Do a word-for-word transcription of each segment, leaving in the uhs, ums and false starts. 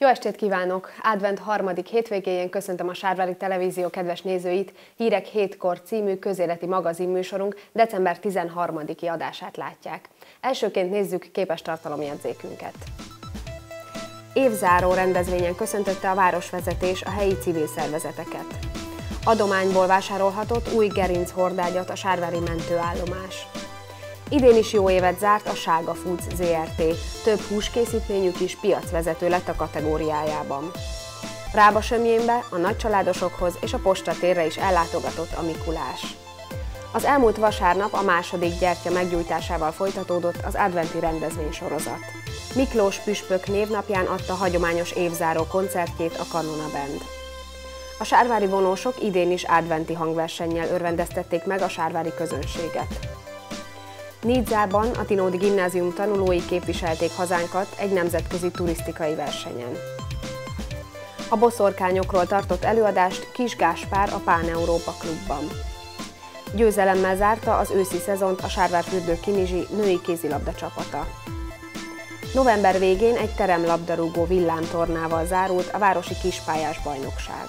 Jó estét kívánok! Advent harmadik hétvégéjén köszöntöm a Sárvári Televízió kedves nézőit. Hírek hétkor című közéleti magazinműsorunk december tizenharmadiki adását látják. Elsőként nézzük képes tartalomjegyzékünket. Évzáró rendezvényen köszöntötte a városvezetés a helyi civil szervezeteket. Adományból vásárolhatott új gerinchordágyat a sárvári mentőállomás. Idén is jó évet zárt a Sága Foods zé er té, több húskészítményük is piacvezető lett a kategóriájában. Rábasömjénbe, a nagycsaládosokhoz és a postatérre is ellátogatott a Mikulás. Az elmúlt vasárnap a második gyertya meggyújtásával folytatódott az adventi rendezvénysorozat. Miklós püspök névnapján adta hagyományos évzáró koncertjét a Kanona Band. A sárvári vonósok idén is adventi hangversennyel örvendeztették meg a sárvári közönséget. Nizzában a Tinódi Gimnázium tanulói képviselték hazánkat egy nemzetközi turisztikai versenyen. A boszorkányokról tartott előadást Kis Gáspár a Pán-Európa Klubban. Győzelemmel zárta az őszi szezont a Sárvárfürdő Kinizsi női kézilabda csapata. November végén egy teremlabdarúgó villámtornával zárult a városi kispályás bajnokság.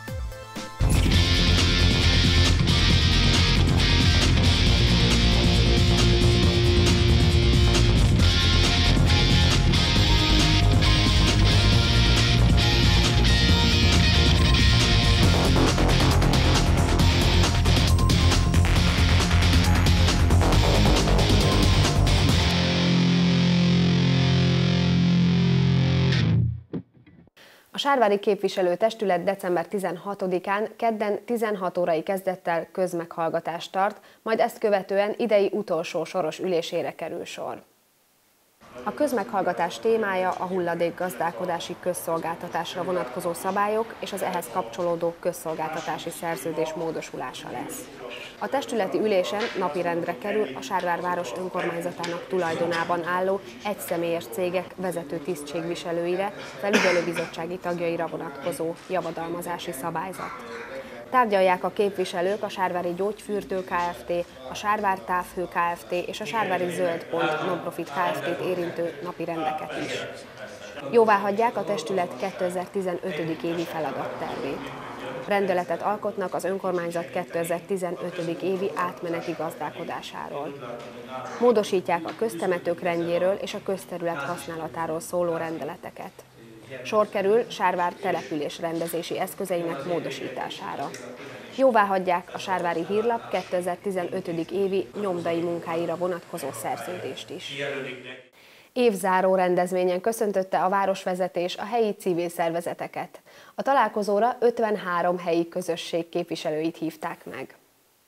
A Sárvári Képviselőtestület december tizenhatodikán kedden tizenhat órai kezdettel közmeghallgatást tart, majd ezt követően idei utolsó soros ülésére kerül sor. A közmeghallgatás témája a hulladékgazdálkodási közszolgáltatásra vonatkozó szabályok és az ehhez kapcsolódó közszolgáltatási szerződés módosulása lesz. A testületi ülésen napirendre kerül a Sárvár város önkormányzatának tulajdonában álló egyszemélyes cégek vezető tisztségviselőire, felügyelőbizottsági tagjaira vonatkozó javadalmazási szabályzat. Tárgyalják a képviselők a Sárvári Gyógyfürdő Kft., a Sárvár Távhő Kft. És a Sárvári Zöld Pont Nonprofit Kft.-t érintő napirendeket is. Jóváhagyják a testület kétezer-tizenöt. évi feladattervét. Rendeletet alkotnak az önkormányzat kétezer-tizenöt. évi átmeneti gazdálkodásáról. Módosítják a köztemetők rendjéről és a közterület használatáról szóló rendeleteket. Sor kerül Sárvár település rendezési eszközeinek módosítására. Jóváhagyják a Sárvári Hírlap kétezer-tizenöt. évi nyomdai munkáira vonatkozó szerződést is. Évzáró rendezvényen köszöntötte a városvezetés a helyi civil szervezeteket. A találkozóra ötvenhárom helyi közösség képviselőit hívták meg.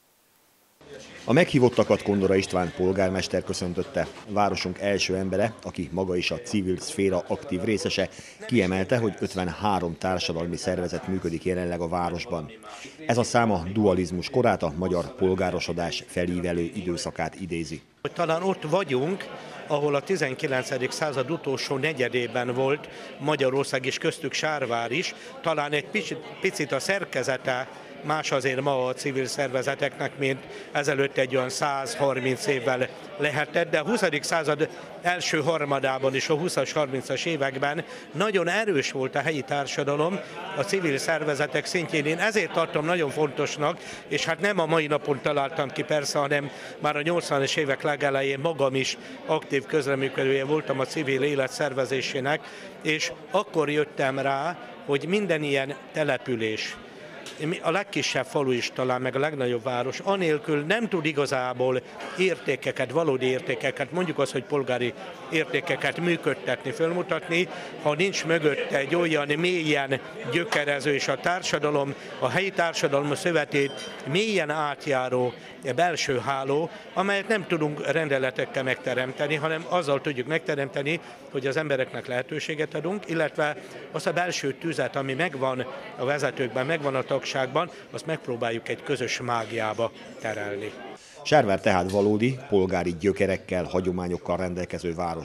A meghívottakat Kondora István polgármester köszöntötte. Városunk első embere, aki maga is a civil szféra aktív részese, kiemelte, hogy ötvenhárom társadalmi szervezet működik jelenleg a városban. Ez a szám a dualizmus korát, a magyar polgárosodás felívelő időszakát idézi. Talán ott vagyunk, ahol a tizenkilencedik század utolsó negyedében volt Magyarország és köztük Sárvár is, talán egy picit, picit a szerkezete más azért ma a civil szervezeteknek, mint ezelőtt egy olyan száz harminc évvel lehetett, de a huszadik század első harmadában és a huszas, harmincas években nagyon erős volt a helyi társadalom a civil szervezetek szintjén. Én ezért tartom nagyon fontosnak, és hát nem a mai napon találtam ki persze, hanem már a nyolcvanas évek legelején magam is aktív közreműködője voltam a civil élet szervezésének, és akkor jöttem rá, hogy minden ilyen település, a legkisebb falu is talán, meg a legnagyobb város, anélkül nem tud igazából értékeket, valódi értékeket, mondjuk az, hogy polgári értékeket működtetni, fölmutatni, ha nincs mögötte egy olyan mélyen gyökerező és a társadalom, a helyi társadalom szövetét mélyen átjáró belső háló, amelyet nem tudunk rendeletekkel megteremteni, hanem azzal tudjuk megteremteni, hogy az embereknek lehetőséget adunk, illetve azt a belső tüzet, ami megvan a vezetőkben, megvan a tagságban, azt megpróbáljuk egy közös mágiába terelni. Sárvár tehát valódi, polgári gyökerekkel, hagyományokkal rendelkező város.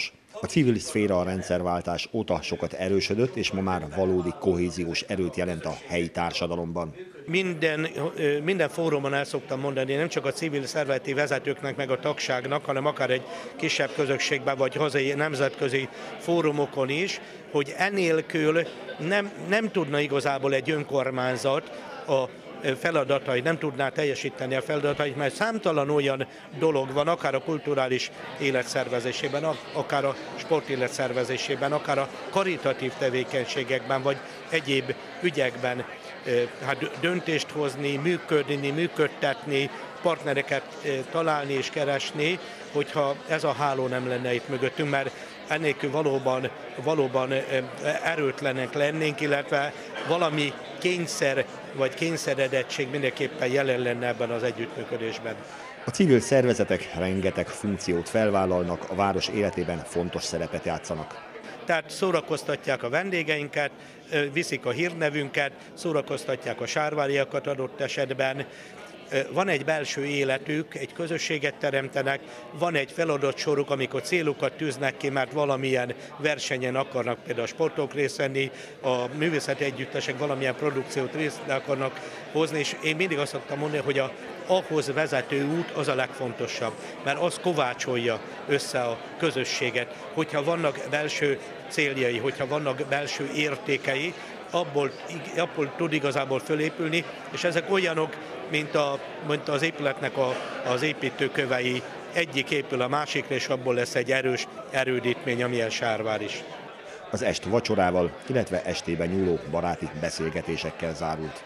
A civil szféra a rendszerváltás óta sokat erősödött, és ma már valódi kohéziós erőt jelent a helyi társadalomban. Minden, minden fórumon el szoktam mondani, nem csak a civil szervezeti vezetőknek, meg a tagságnak, hanem akár egy kisebb közösségben, vagy hazai nemzetközi fórumokon is, hogy enélkül nem, nem tudna igazából egy önkormányzat a feladatait, nem tudná teljesíteni a feladatait, mert számtalan olyan dolog van, akár a kulturális élet szervezésében, akár a sportélet szervezésében, akár a karitatív tevékenységekben, vagy egyéb ügyekben, hát döntést hozni, működni, működtetni, partnereket találni és keresni, hogyha ez a háló nem lenne itt mögöttünk, mert ennélkül valóban, valóban erőtlenek lennénk, illetve valami kényszer vagy kényszeredettség mindenképpen jelen lenne ebben az együttműködésben. A civil szervezetek rengeteg funkciót felvállalnak, a város életében fontos szerepet játszanak. Tehát szórakoztatják a vendégeinket, viszik a hírnevünket, szórakoztatják a sárváriakat adott esetben. Van egy belső életük, egy közösséget teremtenek, van egy feladat soruk, amikor célokat tűznek ki, mert valamilyen versenyen akarnak például a sportok részt venni, a művészeti együttesek valamilyen produkciót részt akarnak hozni, és én mindig azt szoktam mondani, hogy a ahhoz vezető út az a legfontosabb, mert az kovácsolja össze a közösséget. Hogyha vannak belső céljai, hogyha vannak belső értékei, abból, abból tud igazából fölépülni, és ezek olyanok, mint, a, mint az épületnek a, az építőkövei, egyik épül a másikra, és abból lesz egy erős erődítmény, amilyen Sárvár is. Az est vacsorával, illetve estében nyúló baráti beszélgetésekkel zárult.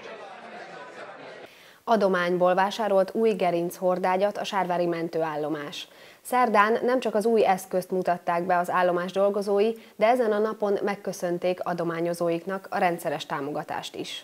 Adományból vásárolt új gerinchordágyat a sárvári mentőállomás. Szerdán nem csak az új eszközt mutatták be az állomás dolgozói, de ezen a napon megköszönték adományozóiknak a rendszeres támogatást is.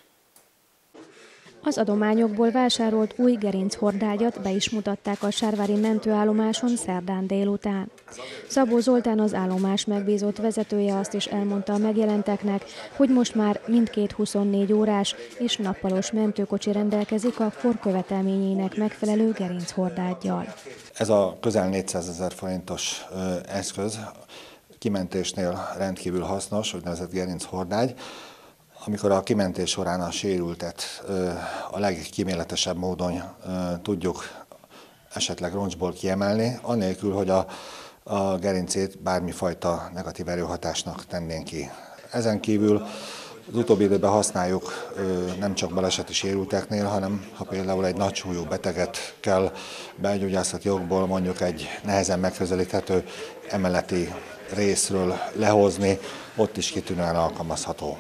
Az adományokból vásárolt új gerinchordágyat be is mutatták a sárvári mentőállomáson szerdán délután. Szabó Zoltán, az állomás megbízott vezetője azt is elmondta a megjelenteknek, hogy most már mindkét huszonnégy órás és nappalos mentőkocsi rendelkezik a kor követelményének megfelelő gerinchordádgyal. Ez a közel négyszázezer forintos eszköz kimentésnél rendkívül hasznos, úgynevezett gerinchordágy. Amikor a kimentés során a sérültet a legkíméletesebb módon tudjuk esetleg roncsból kiemelni, anélkül, hogy a, a gerincét bármifajta negatív erőhatásnak tennénk ki. Ezen kívül az utóbbi időben használjuk nem csak baleseti sérülteknél, hanem ha például egy nagysúlyú beteget kell belgyógyászati okból mondjuk egy nehezen megközelíthető emeleti részről lehozni, ott is kitűnően alkalmazható.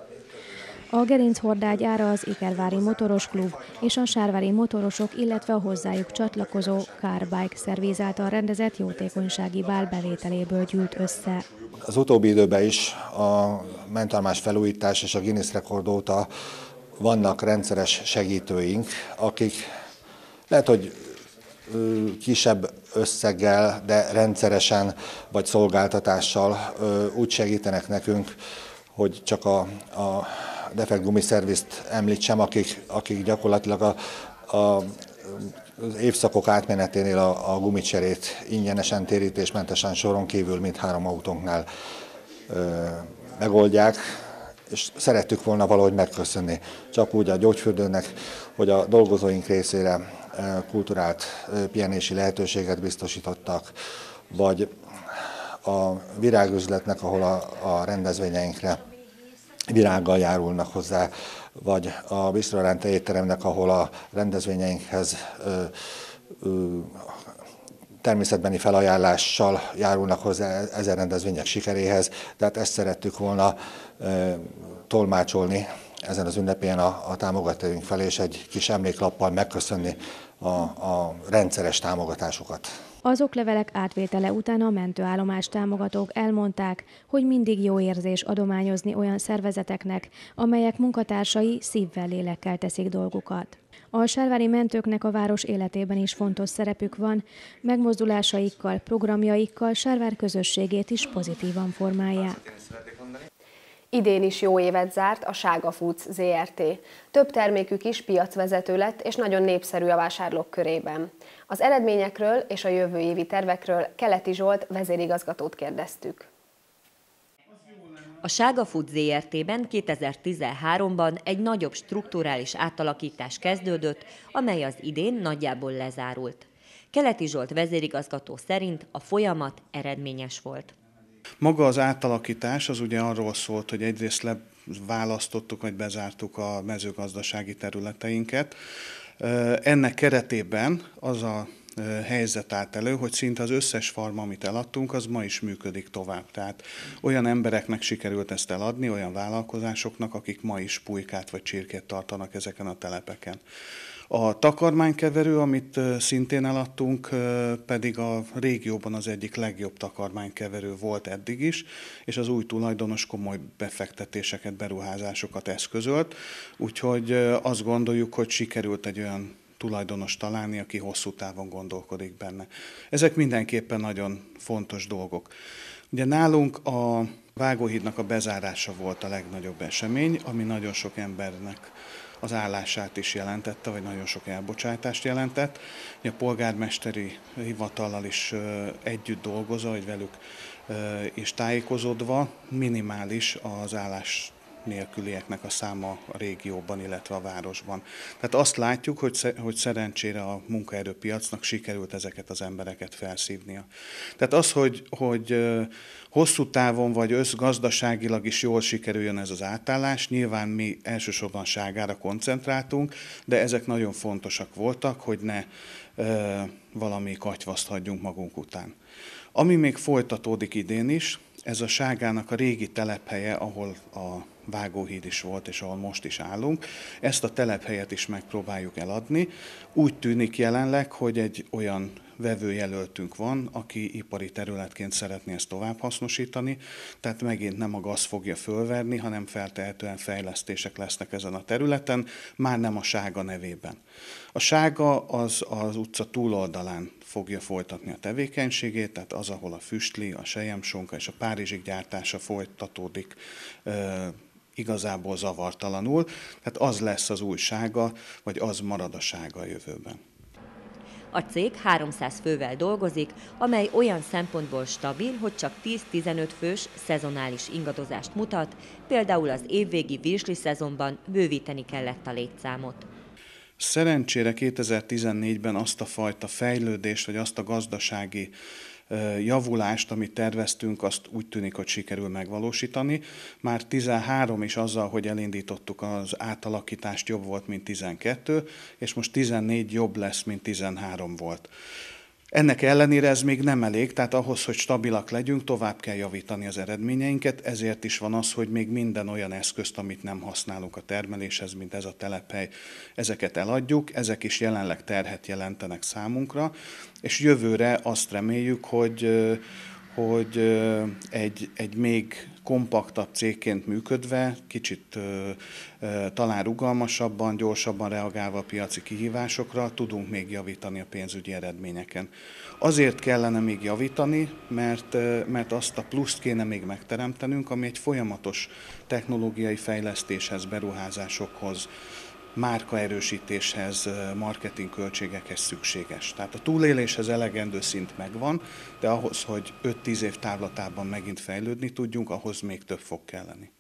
A gerinchordágy ára az Ikervári Motoros Klub és a sárvári motorosok, illetve a hozzájuk csatlakozó Car Bike Service által rendezett jótékonysági bál bevételéből gyűlt össze. Az utóbbi időben is a mentőállomás felújítás és a Guinness rekord óta vannak rendszeres segítőink, akik lehet, hogy kisebb összeggel, de rendszeresen vagy szolgáltatással úgy segítenek nekünk, hogy csak a, a Defekt Gumi Service-t említsem, akik, akik gyakorlatilag a, a, az évszakok átmeneténél a, a gumicserét ingyenesen, térítésmentesen soron kívül mindhárom autónknál ö, megoldják, és szerettük volna valahogy megköszönni. Csak úgy a gyógyfürdőnek, hogy a dolgozóink részére kulturált pihenési lehetőséget biztosítottak, vagy a virágüzletnek, ahol a, a rendezvényeinkre virággal járulnak hozzá, vagy a Bistrorente étteremnek, ahol a rendezvényeinkhez ö, ö, természetbeni felajánlással járulnak hozzá ezen rendezvények sikeréhez. Tehát ezt szerettük volna ö, tolmácsolni ezen az ünnepén a, a támogatóink felé, és egy kis emléklappal megköszönni a, a rendszeres támogatásukat. Az oklevelek átvétele után a mentőállomás támogatók elmondták, hogy mindig jó érzés adományozni olyan szervezeteknek, amelyek munkatársai szívvel, lélekkel teszik dolgukat. A sárvári mentőknek a város életében is fontos szerepük van, megmozdulásaikkal, programjaikkal Sárvár közösségét is pozitívan formálják. Idén is jó évet zárt a Sága Foods zé er té. Több termékük is piacvezető lett, és nagyon népszerű a vásárlók körében. Az eredményekről és a jövő évi tervekről Keleti Zsolt vezérigazgatót kérdeztük. A Sága Food zé er té-ben kétezer-tizenháromban egy nagyobb strukturális átalakítás kezdődött, amely az idén nagyjából lezárult. Keleti Zsolt vezérigazgató szerint a folyamat eredményes volt. Maga az átalakítás az ugye arról szólt, hogy egyrészt leválasztottuk, vagy bezártuk a mezőgazdasági területeinket. Ennek keretében az a helyzet állt elő, hogy szinte az összes farm, amit eladtunk, az ma is működik tovább. Tehát olyan embereknek sikerült ezt eladni, olyan vállalkozásoknak, akik ma is pulykát vagy csirkét tartanak ezeken a telepeken. A takarmánykeverő, amit szintén eladtunk, pedig a régióban az egyik legjobb takarmánykeverő volt eddig is, és az új tulajdonos komoly befektetéseket, beruházásokat eszközölt, úgyhogy azt gondoljuk, hogy sikerült egy olyan tulajdonos találni, aki hosszú távon gondolkodik benne. Ezek mindenképpen nagyon fontos dolgok. Ugye nálunk a Vágóhídnak a bezárása volt a legnagyobb esemény, ami nagyon sok embernek az állását is jelentette, vagy nagyon sok elbocsátást jelentett. A polgármesteri hivatallal is együtt dolgozva, vagy velük és tájékozódva minimális az állás nélkülieknek a száma a régióban, illetve a városban. Tehát azt látjuk, hogy, hogy szerencsére a munkaerőpiacnak sikerült ezeket az embereket felszívnia. Tehát az, hogy, hogy hosszú távon vagy összgazdaságilag is jól sikerüljön ez az átállás, nyilván mi elsősorban Ságára koncentráltunk, de ezek nagyon fontosak voltak, hogy ne e, valami katyvaszt hagyjunk magunk után. Ami még folytatódik idén is, ez a Ságának a régi telephelye, ahol a Vágóhíd is volt, és ahol most is állunk. Ezt a telephelyet is megpróbáljuk eladni. Úgy tűnik jelenleg, hogy egy olyan vevőjelöltünk van, aki ipari területként szeretné ezt tovább hasznosítani, tehát megint nem a gaz fogja fölverni, hanem feltehetően fejlesztések lesznek ezen a területen, már nem a Sága nevében. A Sága az az utca túloldalán fogja folytatni a tevékenységét, tehát az, ahol a füstli, a selyemsonka és a párizsik gyártása folytatódik, igazából zavartalanul, tehát az lesz az új Sága, vagy az marad a Sága a jövőben. A cég háromszáz fővel dolgozik, amely olyan szempontból stabil, hogy csak tíz-tizenöt fős szezonális ingadozást mutat, például az évvégi virsli szezonban bővíteni kellett a létszámot. Szerencsére kétezer-tizennégyben azt a fajta fejlődést, vagy azt a gazdasági javulást, amit terveztünk, azt úgy tűnik, hogy sikerül megvalósítani. Már tizenhárom is azzal, hogy elindítottuk az átalakítást, jobb volt, mint tizenkettő, és most tizennégy jobb lesz, mint tizenhárom volt. Ennek ellenére ez még nem elég, tehát ahhoz, hogy stabilak legyünk, tovább kell javítani az eredményeinket, ezért is van az, hogy még minden olyan eszközt, amit nem használunk a termeléshez, mint ez a telephely, ezeket eladjuk, ezek is jelenleg terhet jelentenek számunkra, és jövőre azt reméljük, hogy, hogy egy, egy még kompaktabb cégként működve, kicsit talán rugalmasabban, gyorsabban reagálva a piaci kihívásokra tudunk még javítani a pénzügyi eredményeken. Azért kellene még javítani, mert, mert azt a pluszt kéne még megteremtenünk, ami egy folyamatos technológiai fejlesztéshez, beruházásokhoz, márkaerősítéshez, marketing költségekhez szükséges. Tehát a túléléshez elegendő szint megvan, de ahhoz, hogy öt-tíz év távlatában megint fejlődni tudjunk, ahhoz még több fog kelleni.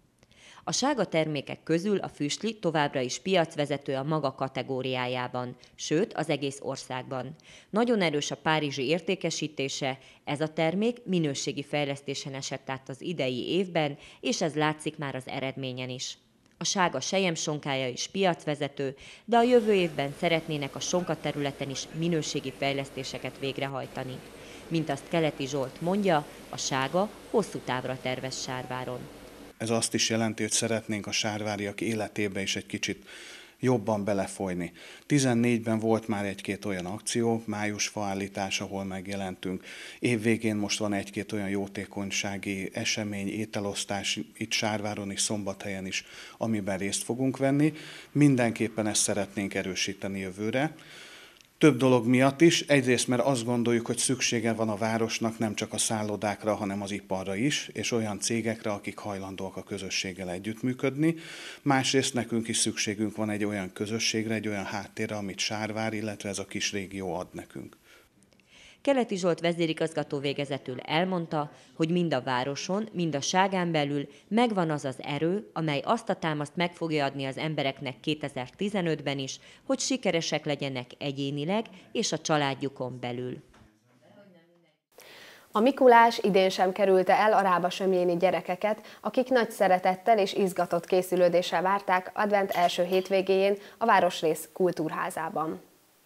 A Sága termékek közül a füstli továbbra is piacvezető a maga kategóriájában, sőt az egész országban. Nagyon erős a párizsi értékesítése, ez a termék minőségi fejlesztésen esett át az idei évben, és ez látszik már az eredményen is. A Sága selyemsonkája is piacvezető, de a jövő évben szeretnének a sonka területen is minőségi fejlesztéseket végrehajtani. Mint azt Keleti Zsolt mondja, a Sága hosszú távra tervez Sárváron. Ez azt is jelenti, hogy szeretnénk a sárváriak életébe is egy kicsit jobban belefolyni. tizennégyben volt már egy-két olyan akció, május faállítás, ahol megjelentünk. Évvégén most van egy-két olyan jótékonysági esemény, ételosztás itt Sárváron és Szombathelyen is, amiben részt fogunk venni. Mindenképpen ezt szeretnénk erősíteni jövőre. Több dolog miatt is, egyrészt mert azt gondoljuk, hogy szüksége van a városnak nem csak a szállodákra, hanem az iparra is, és olyan cégekre, akik hajlandóak a közösséggel együttműködni. Másrészt nekünk is szükségünk van egy olyan közösségre, egy olyan háttérre, amit Sárvár, illetve ez a kis régió ad nekünk. Keleti Zsolt vezérigazgató végezetül elmondta, hogy mind a városon, mind a ságán belül megvan az az erő, amely azt a támaszt meg fogja adni az embereknek kétezer-tizenötben is, hogy sikeresek legyenek egyénileg és a családjukon belül. A Mikulás idén sem kerülte el a rábasömjéni gyerekeket, akik nagy szeretettel és izgatott készülődéssel várták advent első hétvégéjén a Városrész Kultúrházában.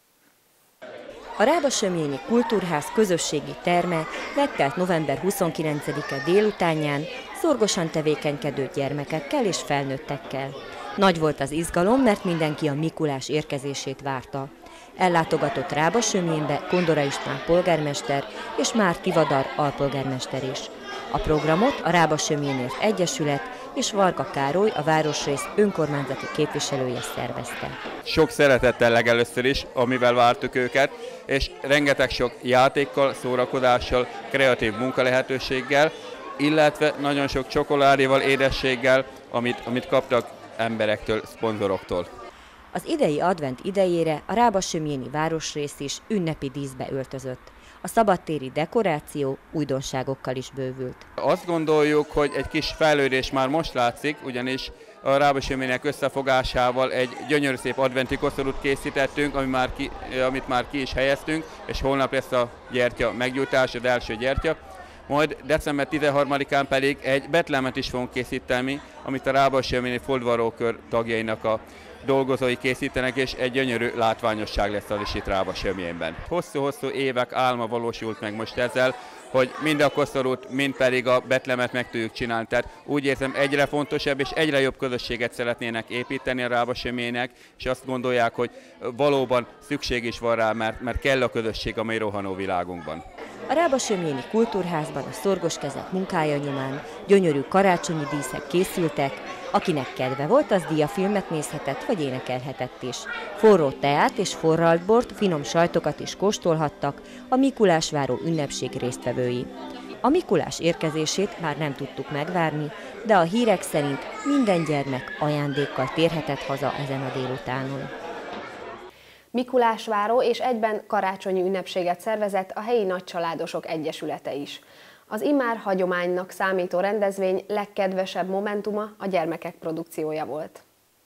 A Rábasömjéni Kultúrház közösségi terme megtelt november huszonkilencedike délutánján szorgosan tevékenykedő gyermekekkel és felnőttekkel. Nagy volt az izgalom, mert mindenki a Mikulás érkezését várta. Ellátogatott Rábasömjénbe Kondora István polgármester és Már Tivadar alpolgármester is. A programot a Rábasömjénért Egyesület és Varga Károly, a Városrész önkormányzati képviselője szervezte. Sok szeretettel legelőször is, amivel vártuk őket, és rengeteg sok játékkal, szórakozással, kreatív munkalehetőséggel, illetve nagyon sok csokoládéval, édességgel, amit, amit kaptak emberektől, szponzoroktól. Az idei advent idejére a Rábasömjéni városrész is ünnepi díszbe öltözött. A szabadtéri dekoráció újdonságokkal is bővült. Azt gondoljuk, hogy egy kis fejlődés már most látszik, ugyanis a Rábasömjének összefogásával egy gyönyörű szép adventi koszorút készítettünk, ami már ki, amit már ki is helyeztünk, és holnap lesz a gyertya meggyújtás, az első gyertya. Majd december tizenharmadikán pedig egy betlemet is fogunk készíteni, amit a Rábasömjéni Foldvarrókör tagjainak a dolgozói készítenek, és egy gyönyörű látványosság lesz az is itt Rábasömjénben. Hosszú-hosszú évek álma valósult meg most ezzel, hogy mind a koszorút, mind pedig a betlemet meg tudjuk csinálni. Tehát úgy érzem, egyre fontosabb és egyre jobb közösséget szeretnének építeni a Rábasömjének, és azt gondolják, hogy valóban szükség is van rá, mert, mert kell a közösség a mai rohanó világunkban. A Rábasömjéni Kultúrházban a szorgos kezek munkája nyomán gyönyörű karácsonyi díszek készültek, akinek kedve volt, az díjafilmet nézhetett vagy énekelhetett is. Forró teát és forralt bort, finom sajtokat is kóstolhattak a Mikulásváró ünnepség résztvevői. A Mikulás érkezését már nem tudtuk megvárni, de a hírek szerint minden gyermek ajándékkal térhetett haza ezen a délutánon. Mikulásváró és egyben karácsonyi ünnepséget szervezett a helyi nagycsaládosok egyesülete is. Az immár hagyománynak számító rendezvény legkedvesebb momentuma a gyermekek produkciója volt.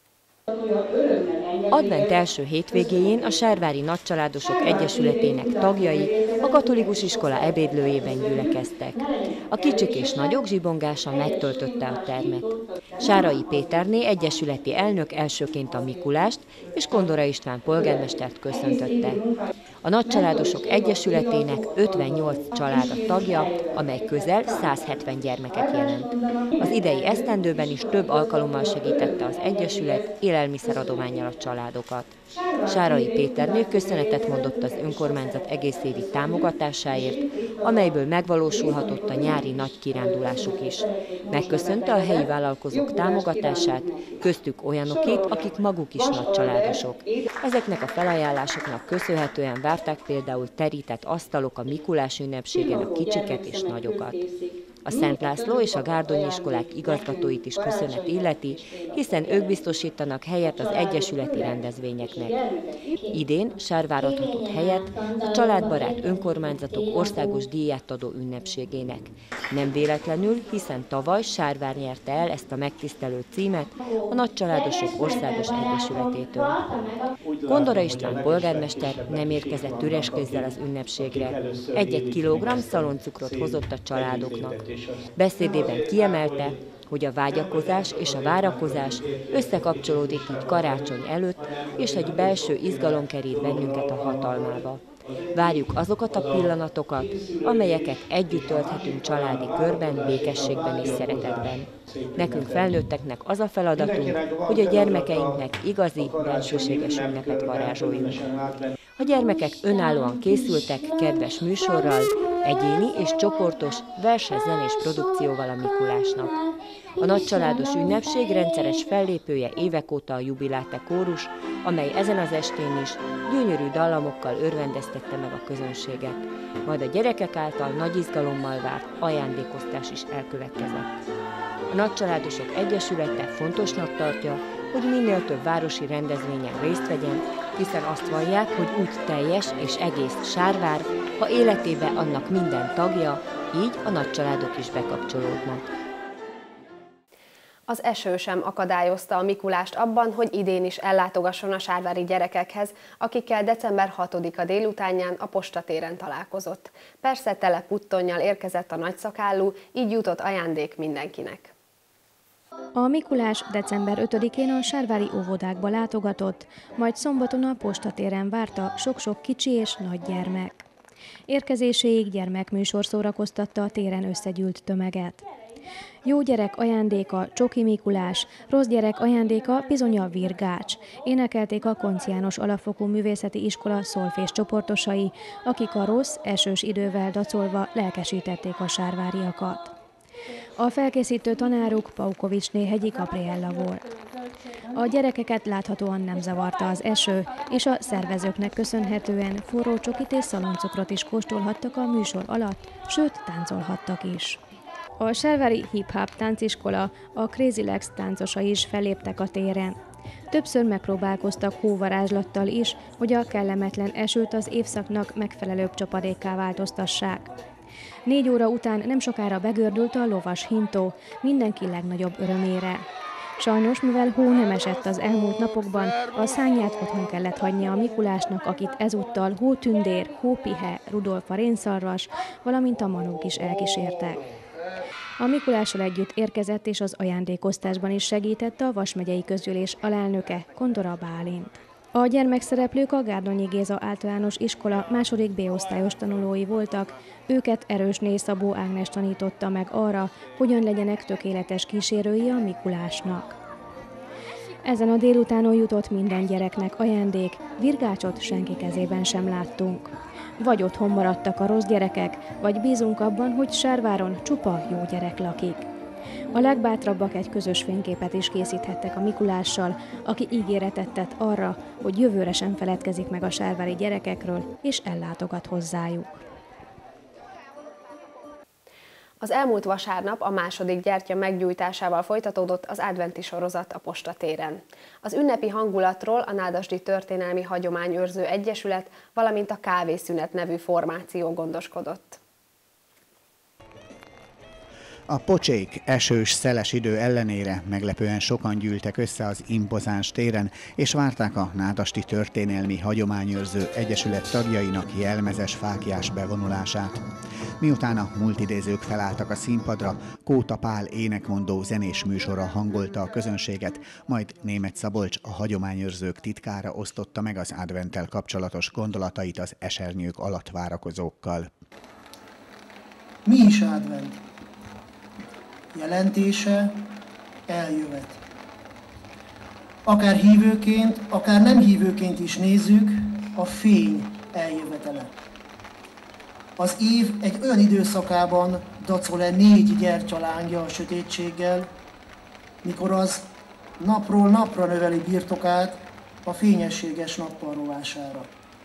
Advent első hétvégéjén a Sárvári Nagycsaládosok Egyesületének tagjai a katolikus iskola ebédlőjében gyülekeztek. A kicsik és nagyok zsibongása megtöltötte a termet. Sárai Péterné egyesületi elnök elsőként a Mikulást és Kondora István polgármestert köszöntötte. A Nagycsaládosok Egyesületének ötvennyolc család a tagja, amely közel száz hetven gyermeket jelent. Az idei esztendőben is több alkalommal segítette az Egyesület élelmiszeradománnyal a családokat. Sárai Péternő köszönetet mondott az önkormányzat egész évi támogatásáért, amelyből megvalósulhatott a nyári nagy kirándulásuk is. Megköszönte a helyi vállalkozók támogatását, köztük olyanokét, akik maguk is nagycsaládosok. Ezeknek a felajánlásoknak köszönhetően várták például terített asztalok a Mikulás ünnepségen a kicsiket és nagyokat. A Szent László és a Gárdonyi iskolák igazgatóit is köszönet illeti, hiszen ők biztosítanak helyet az egyesületi rendezvényeknek. Idén Sárvár adhatott helyet a Családbarát Önkormányzatok országos díját adó ünnepségének. Nem véletlenül, hiszen tavaly Sárvár nyerte el ezt a megtisztelő címet a Nagycsaládosok Országos Egyesületétől. Kondora István polgármester nem érkezett üres kézzel az ünnepségre. Egy-egy kilogramm szaloncukrot hozott a családoknak. Beszédében kiemelte, hogy a vágyakozás és a várakozás összekapcsolódik így karácsony előtt, és egy belső izgalom kerít bennünket a hatalmába. Várjuk azokat a pillanatokat, amelyeket együtt tölthetünk családi körben, békességben és szeretetben. Nekünk felnőtteknek az a feladatunk, hogy a gyermekeinknek igazi, bensőséges ünnepet varázsoljunk. A gyermekek önállóan készültek kedves műsorral, egyéni és csoportos versenyzenés produkcióval a Mikulásnak. A nagycsaládos ünnepség rendszeres fellépője évek óta a Jubiláte kórus, amely ezen az estén is gyönyörű dallamokkal örvendeztette meg a közönséget. Majd a gyerekek által nagy izgalommal várt ajándékoztás is elkövetkezett. A Nagycsaládosok Egyesülete fontosnak tartja, hogy minél több városi rendezvényen részt vegyen, hiszen azt vallják, hogy úgy teljes és egész Sárvár, ha életébe annak minden tagja, így a nagycsaládok is bekapcsolódnak. Az eső sem akadályozta a Mikulást abban, hogy idén is ellátogasson a sárvári gyerekekhez, akikkel december hatodika délutánján a postatéren találkozott. Persze tele puttonnyal érkezett a nagyszakállú, így jutott ajándék mindenkinek. A Mikulás december ötödikén a sárvári óvodákba látogatott, majd szombaton a postatéren várta sok-sok kicsi és nagy gyermek. Érkezéséig gyermekműsor szórakoztatta a téren összegyűlt tömeget. Jó gyerek ajándéka Csoki Mikulás, rossz gyerek ajándéka bizony a virgács. Énekelték a Konciános Alapfokú Művészeti Iskola szolfés csoportosai, akik a rossz, esős idővel dacolva lelkesítették a sárváriakat. A felkészítő tanáruk Paukovicsné Hegyi Gabriella volt. A gyerekeket láthatóan nem zavarta az eső, és a szervezőknek köszönhetően forró csokit és szaloncukrot is kóstolhattak a műsor alatt, sőt táncolhattak is. A sárvári hip-hop tánciskola, a Crazy Legs táncosai is felléptek a téren. Többször megpróbálkoztak hóvarázslattal is, hogy a kellemetlen esőt az évszaknak megfelelőbb csapadékká változtassák. Négy óra után nem sokára begördült a lovas hintó, mindenki legnagyobb örömére. Sajnos, mivel hó nem esett az elmúlt napokban, a szányát otthon kellett hagynia a Mikulásnak, akit ezúttal Hótündér, Hópihe, Rudolf a rénszarvas, valamint a manók is elkísértek. A Mikulással együtt érkezett és az ajándékosztásban is segítette a Vas megyei közgyűlés alelnöke, Kondora Bálint. A gyermekszereplők a Gárdonyi Géza általános iskola második B-osztályos tanulói voltak, őket Erősné Szabó Ágnes tanította meg arra, hogyan legyenek tökéletes kísérői a Mikulásnak. Ezen a délutánon jutott minden gyereknek ajándék, virgácsot senki kezében sem láttunk. Vagy otthon maradtak a rossz gyerekek, vagy bízunk abban, hogy Sárváron csupa jó gyerek lakik. A legbátrabbak egy közös fényképet is készíthettek a Mikulással, aki ígéretet tett arra, hogy jövőre sem feledkezik meg a sárvári gyerekekről, és ellátogat hozzájuk. Az elmúlt vasárnap a második gyertya meggyújtásával folytatódott az adventi sorozat a postatéren. Az ünnepi hangulatról a Nádasdy Történelmi Hagyományőrző Egyesület, valamint a Kávészünet nevű formáció gondoskodott. A pocsék, esős, szeles idő ellenére meglepően sokan gyűltek össze az impozáns téren, és várták a Nádasdy Történelmi Hagyományőrző Egyesület tagjainak jelmezes fáklyás bevonulását. Miután a multidézők felálltak a színpadra, Kóta Pál énekmondó zenés műsora hangolta a közönséget, majd Németh Szabolcs, a hagyományőrzők titkára osztotta meg az adventtel kapcsolatos gondolatait az esernyők alatt várakozókkal. Mi is advent? Jelentése eljövet. Akár hívőként, akár nem hívőként is nézzük, a fény eljövetele. Az év egy olyan időszakában dacol-e négy gyertyalángja a sötétséggel, mikor az napról napra növeli birtokát a fényességes nappal rovására.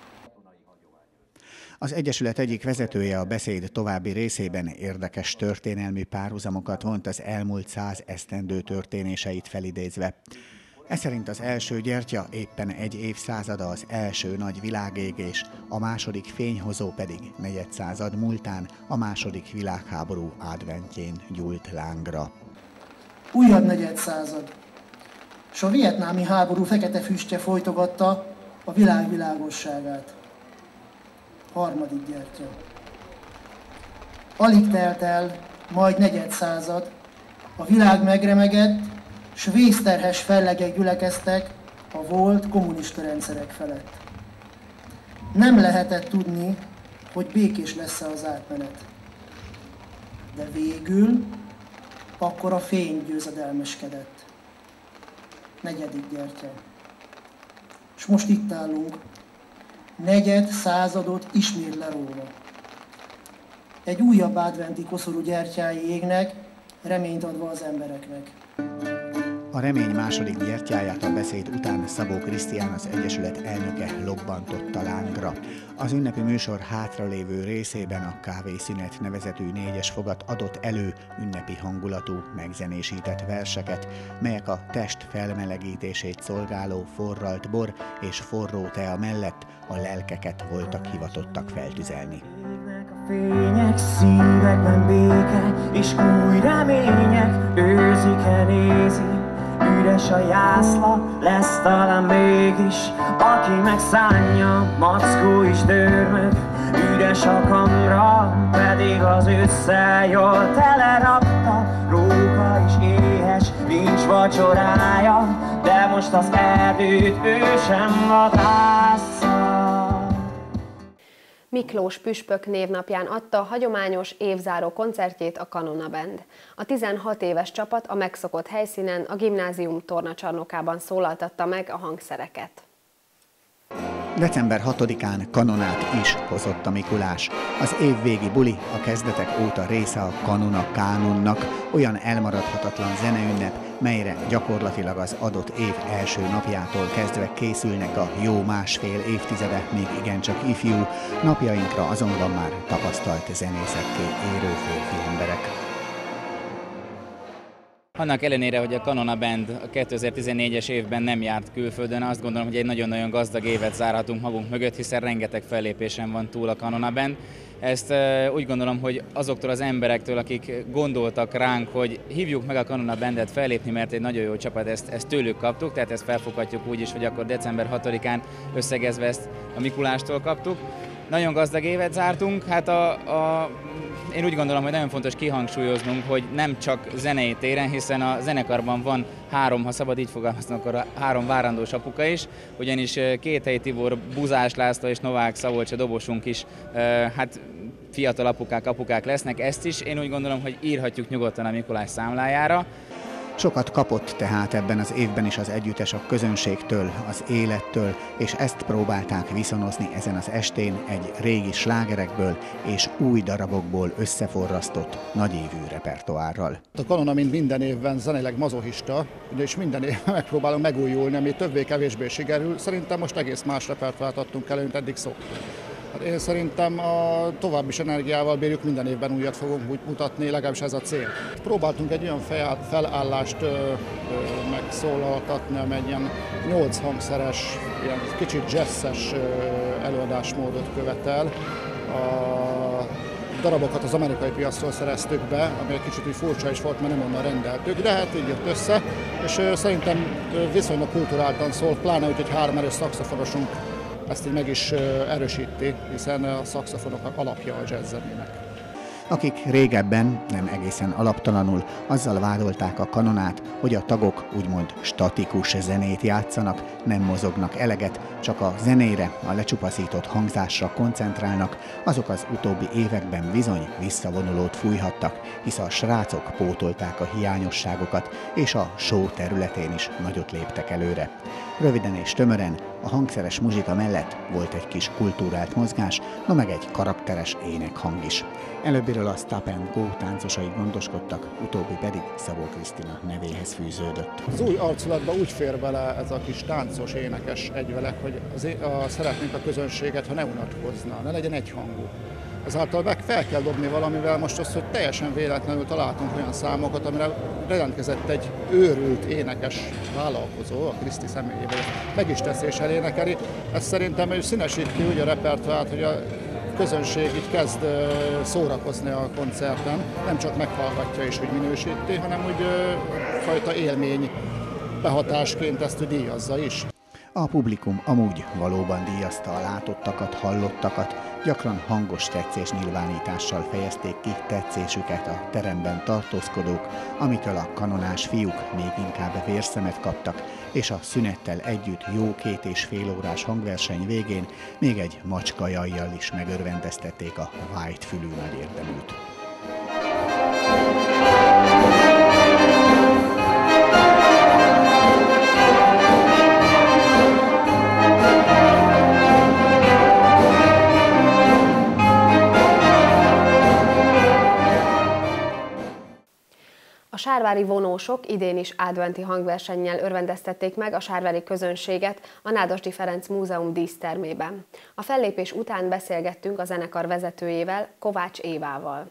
Az Egyesület egyik vezetője a beszéd további részében érdekes történelmi párhuzamokat vont az elmúlt száz esztendő történéseit felidézve. Ez szerint az első gyertya éppen egy évszázada az első nagy világégés, a második fényhozó pedig negyedszázad múltán a második világháború adventjén gyújt lángra. Újabb negyedszázad, s a vietnámi háború fekete füstje folytogatta a világ világosságát. Harmadik gyertya. Alig telt el, majd negyedszázad, a világ megremegett, s vészterhes fellegek gyülekeztek a volt kommunista rendszerek felett. Nem lehetett tudni, hogy békés lesz-e az átmenet. De végül akkor a fény győzedelmeskedett. Negyedik gyertya. És most itt állunk, negyed századot ismét leróva. Egy újabb adventi koszorú gyertyái égnek, reményt adva az embereknek. A Remény második gyertyáját a beszéd után Szabó Krisztián, az Egyesület elnöke lobbantotta lángra. Az ünnepi műsor hátralévő részében a Kávészünet nevezetű négyes fogat adott elő ünnepi hangulatú, megzenésített verseket, melyek a test felmelegítését szolgáló forralt bor és forró tea mellett a lelkeket voltak hivatottak feltüzelni. Fények, szívekben béke, és új remények őrzike nézi. Üres a jászla, lesz talán mégis, aki megszánja, mackó is dörmög. Üres a kamra, pedig az ősszel jól telerakta. Róka is éhes, nincs vacsorája, de most az erdőt ő sem vadásza. Miklós püspök névnapján adta hagyományos évzáró koncertjét a Kanona Band. A tizenhat éves csapat a megszokott helyszínen, a gimnázium tornacsarnokában szólaltatta meg a hangszereket. december hatodikán kanonát is hozott a Mikulás. Az évvégi buli a kezdetek óta része a Kanona Kánonnak, olyan elmaradhatatlan zeneünnep, melyre gyakorlatilag az adott év első napjától kezdve készülnek a jó másfél évtizede, még igencsak ifjú, napjainkra azonban már tapasztalt zenészekké érő férfi emberek. Annak ellenére, hogy a Kanona Band a kétezer-tizennégyes évben nem járt külföldön, azt gondolom, hogy egy nagyon-nagyon gazdag évet zárhatunk magunk mögött, hiszen rengeteg fellépésen van túl a Kanona Band. Ezt úgy gondolom, hogy azoktól az emberektől, akik gondoltak ránk, hogy hívjuk meg a Kanona Bandet fellépni, mert egy nagyon jó csapat, ezt, ezt tőlük kaptuk, tehát ezt felfoghatjuk úgy is, hogy akkor december hatodikán összegezve ezt a Mikulástól kaptuk. Nagyon gazdag évet zártunk, hát a, a, én úgy gondolom, hogy nagyon fontos kihangsúlyoznunk, hogy nem csak zenei téren, hiszen a zenekarban van három, ha szabad így fogalmazni, akkor a három várandós apuka is, ugyanis Kéthely Tibor, Buzás László és Novák Szabolcs, a dobosunk is, hát fiatal apukák, apukák lesznek, ezt is én úgy gondolom, hogy írhatjuk nyugodtan a Mikulás számlájára. Sokat kapott tehát ebben az évben is az együttes a közönségtől, az élettől, és ezt próbálták viszonozni ezen az estén egy régi slágerekből és új darabokból összeforrasztott nagyívű repertoárral. A Kanona mind minden évben zeneileg mazochista, és minden évben megpróbálunk megújulni, ami többé-kevésbé sikerül. Szerintem most egész más repertoárt adtunk elő, mint eddig szoktunk. Én szerintem a további is energiával bírjuk, minden évben újat fogunk úgy mutatni, legalábbis ez a cél. Próbáltunk egy olyan felállást ö, ö, megszólaltatni, amely ilyen nyolc hangszeres, ilyen kicsit jazzes ö, előadásmódot követel. A darabokat az amerikai piacról szereztük be, ami egy kicsit úgy furcsa is volt, mert nem onnan rendeltük, de hát így jött össze, és ö, szerintem viszonylag kulturáltan szólt, pláne úgy, hogy három erős szaxofonosunk ezt így meg is erősíti, hiszen a szaxofonok alapja a jazz zenének. Akik régebben, nem egészen alaptalanul, azzal vádolták a Kanonát, hogy a tagok úgymond statikus zenét játszanak, nem mozognak eleget, csak a zenére, a lecsupaszított hangzásra koncentrálnak, azok az utóbbi években bizony visszavonulót fújhattak, hisz a srácok pótolták a hiányosságokat, és a show területén is nagyot léptek előre. Röviden és tömören, a hangszeres muzsika mellett volt egy kis kultúrált mozgás, no meg egy karakteres énekhang is. Előbbiről a Stop and Go táncosai gondoskodtak, utóbbi pedig Szabó Krisztina nevéhez fűződött. Az új arculatba úgy fér bele ez a kis táncos, énekes egyvelek, hogy az, a, szeretnénk a közönséget, ha ne unatkozna, ne legyen egyhangú. Ezáltal meg fel kell dobni valamivel, most az, hogy teljesen véletlenül találtunk olyan számokat, amire jelentkezett egy őrült énekes vállalkozó, a Kriszti személyével, meg is teszi és elénekeli. Ez szerintem ő színesíti úgy a repertoárt, hogy a közönség így kezd szórakozni a koncerten, nem csak meghallgatja és úgy minősíti, hanem úgy fajta élmény behatásként ezt ő díjazza is. A publikum amúgy valóban díjazta a látottakat, hallottakat, gyakran hangos tetszés nyilvánítással fejezték ki tetszésüket a teremben tartózkodók, amitől a kanonás fiúk még inkább vérszemet kaptak, és a szünettel együtt jó két és fél órás hangverseny végén még egy macskajajjal is megörvendeztették a vájtfülű nagy érdeműt. A A sárvári vonósok idén is adventi hangversennyel örvendeztették meg a sárvári közönséget a Nádasdy Ferenc Múzeum dísztermében. A fellépés után beszélgettünk a zenekar vezetőjével, Kovács Évával.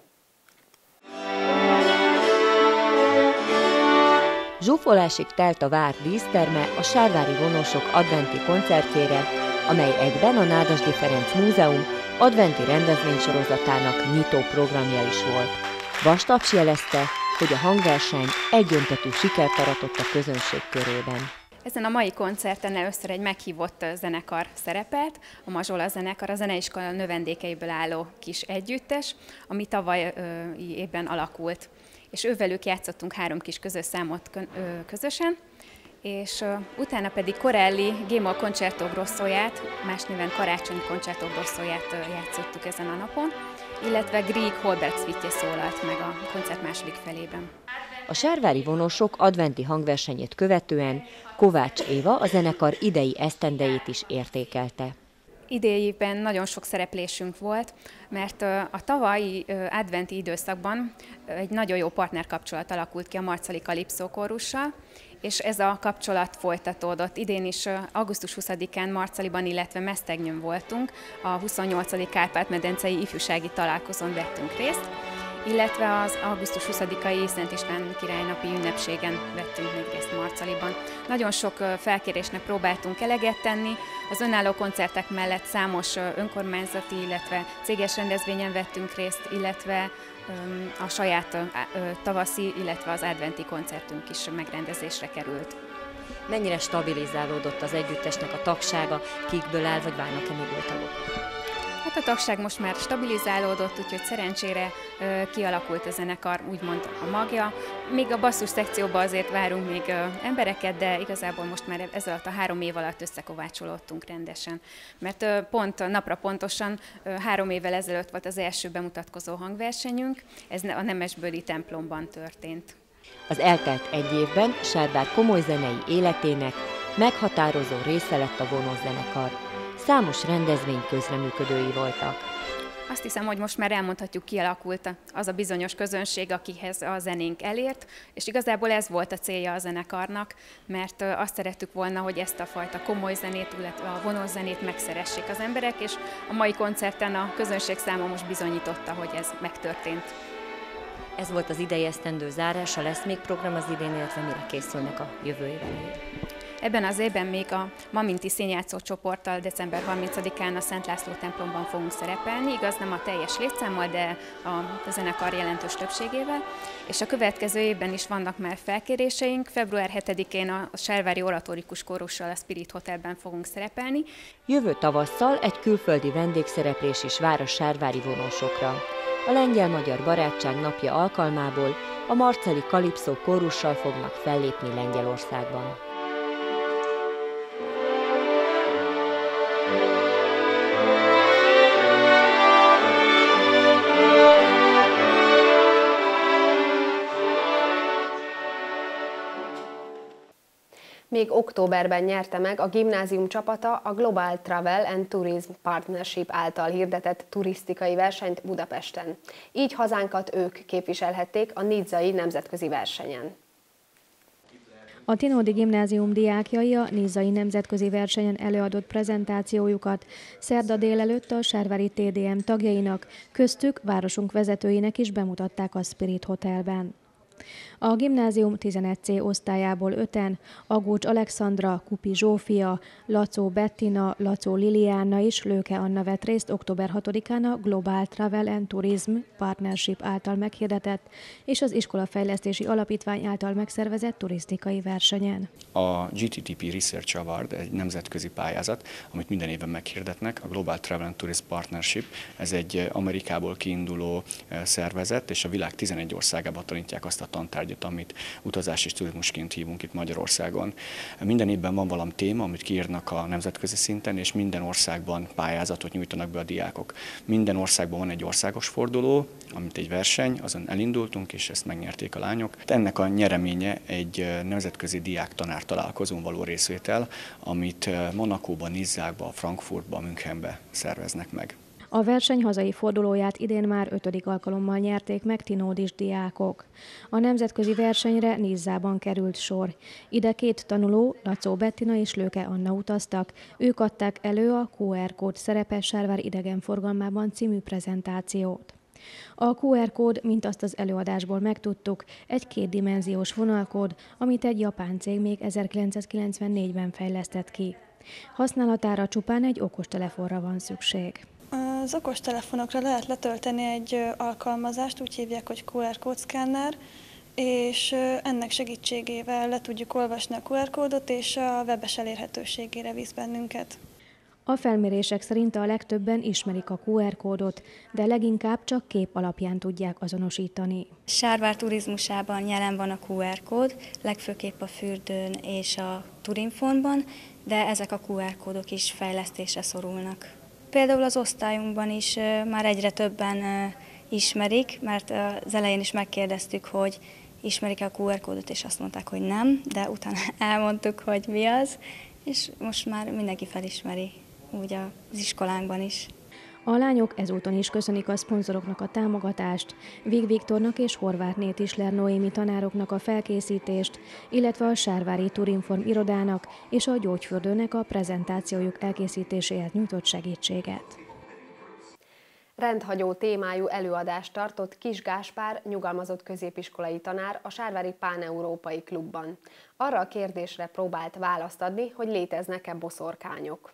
Zsúfolásig telt a vár díszterme a sárvári vonósok adventi koncertjére, amely egyben a Nádasdy Ferenc Múzeum adventi rendezvénysorozatának nyitó programja is volt. Vastaps jelezte, hogy a hangverseny egyöntetű sikert aratott a közönség körében. Ezen a mai koncerten először egy meghívott zenekar szerepelt, a Mazsola zenekar, a zeneiskola növendékeiből álló kis együttes, ami tavaly évben alakult. És ővelük játszottunk három kis közös számot közösen, és utána pedig Corelli G-moll Concerto Grossóját, más néven Karácsonyi Concerto Grossóját játszottuk ezen a napon, illetve Grieg Holberg szvitje szólalt meg a koncert második felében. A sárvári vonósok adventi hangversenyét követően Kovács Éva a zenekar idei esztendejét is értékelte. Idejében nagyon sok szereplésünk volt, mert a tavalyi adventi időszakban egy nagyon jó partnerkapcsolat alakult ki a Marcali Kalipszó kórussal, és ez a kapcsolat folytatódott. Idén is augusztus huszadikán Marcaliban, illetve Mesztegnyön voltunk, a huszonnyolcadik Kárpát-medencei ifjúsági találkozón vettünk részt, illetve az augusztus huszadikai Szent István királynapi ünnepségen vettünk még részt Marcaliban. Nagyon sok felkérésnek próbáltunk eleget tenni, az önálló koncertek mellett számos önkormányzati, illetve céges rendezvényen vettünk részt, illetve a saját tavaszi, illetve az adventi koncertünk is megrendezésre került. Mennyire stabilizálódott az együttesnek a tagsága, kikből áll, vagy válnak-e még új tagok? Hát a tagság most már stabilizálódott, úgyhogy szerencsére ö, kialakult a zenekar, úgymond a magja. Még a basszus szekcióban azért várunk még ö, embereket, de igazából most már ez alatt a három év alatt összekovácsolódtunk rendesen. Mert ö, pont napra pontosan ö, három évvel ezelőtt volt az első bemutatkozó hangversenyünk, ez a Nemesbőli templomban történt. Az eltelt egy évben Sárvár komoly zenei életének meghatározó része lett a vonózenekar. Számos rendezvény közreműködői voltak. Azt hiszem, hogy most már elmondhatjuk, kialakult az a bizonyos közönség, akihez a zenénk elért, és igazából ez volt a célja a zenekarnak, mert azt szerettük volna, hogy ezt a fajta komoly zenét, illetve a vonózenét megszeressék az emberek, és a mai koncerten a közönség száma most bizonyította, hogy ez megtörtént. Ez volt az idei esztendő zárása, lesz még program az idén, illetve mire készülnek a jövő évben? Ebben az évben még a Maminti színjátszó csoporttal december harmincadikán a Szent László templomban fogunk szerepelni, igaz nem a teljes létszámmal, de a zenekar jelentős többségével, és a következő évben is vannak már felkéréseink. február hetedikén a Sárvári Oratórikus Kórussal a Spirit Hotelben fogunk szerepelni. Jövő tavasszal egy külföldi vendégszereplés is vár a sárvári vonósokra. A Lengyel-Magyar Barátság napja alkalmából a Marcali Kalipszó kórussal fognak fellépni Lengyelországban. Még októberben nyerte meg a gimnázium csapata a Global Travel and Tourism Partnership által hirdetett turisztikai versenyt Budapesten. Így hazánkat ők képviselhették a nizzai nemzetközi versenyen. A Tinódi Gimnázium diákjai a nizzai nemzetközi versenyen előadott prezentációjukat szerda délelőtt a sárvári té dé em tagjainak, köztük városunk vezetőinek is bemutatták a Spirit Hotelben. A gimnázium tizenegy cé osztályából öten, Agócs Alexandra, Kupi Zsófia, Lacó Bettina, Lacó Liliana és Lőke Anna vett részt október hatodikán a Global Travel and Tourism Partnership által meghirdetett és az Iskolafejlesztési Alapítvány által megszervezett turisztikai versenyen. A gé té té pé Research Award egy nemzetközi pályázat, amit minden évben meghirdetnek, a Global Travel and Tourism Partnership, ez egy Amerikából kiinduló szervezet, és a világ tizenegy országában tanítják azt a tantárgyat, amit utazás és turizmusként hívunk itt Magyarországon. Minden évben van valami téma, amit kiírnak a nemzetközi szinten, és minden országban pályázatot nyújtanak be a diákok. Minden országban van egy országos forduló, amit egy verseny, azon elindultunk, és ezt megnyerték a lányok. Ennek a nyereménye egy nemzetközi diák-tanár találkozón való részvétel, amit Monacóban, Nizzákban, Frankfurtban, Münchenben szerveznek meg. A verseny hazai fordulóját idén már ötödik alkalommal nyerték meg tinódis diákok. A nemzetközi versenyre Nizzában került sor. Ide két tanuló, Lacó Bettina és Lőke Anna utaztak. Ők adták elő a kú er kód szerepe Sárvár idegenforgalmában című prezentációt. A kú er kód, mint azt az előadásból megtudtuk, egy kétdimenziós vonalkód, amit egy japán cég még ezerkilencszázkilencvennégyben fejlesztett ki. Használatára csupán egy okostelefonra van szükség. Az okostelefonokra lehet letölteni egy alkalmazást, úgy hívják, hogy kú er kódszkenner, és ennek segítségével le tudjuk olvasni a kú er kódot, és a webes elérhetőségére visz bennünket. A felmérések szerint a legtöbben ismerik a kú er kódot, de leginkább csak kép alapján tudják azonosítani. Sárvár turizmusában jelen van a kú er kód, legfőképp a fürdőn és a Turinformban, de ezek a kú er kódok is fejlesztésre szorulnak. Például az osztályunkban is már egyre többen ismerik, mert az elején is megkérdeztük, hogy ismerik-e a kú er kódot, és azt mondták, hogy nem, de utána elmondtuk, hogy mi az, és most már mindenki felismeri, úgy az iskolánkban is. A lányok ezúton is köszönik a szponzoroknak a támogatást, Vig Viktornak és Horváth Tisler Noémi tanároknak a felkészítést, illetve a Sárvári Turinform irodának és a gyógyfürdőnek a prezentációjuk elkészítéséhez nyújtott segítséget. Rendhagyó témájú előadást tartott Kis Gáspár, nyugalmazott középiskolai tanár a Sárvári Páneurópai Klubban. Arra a kérdésre próbált választ adni, hogy léteznek-e boszorkányok.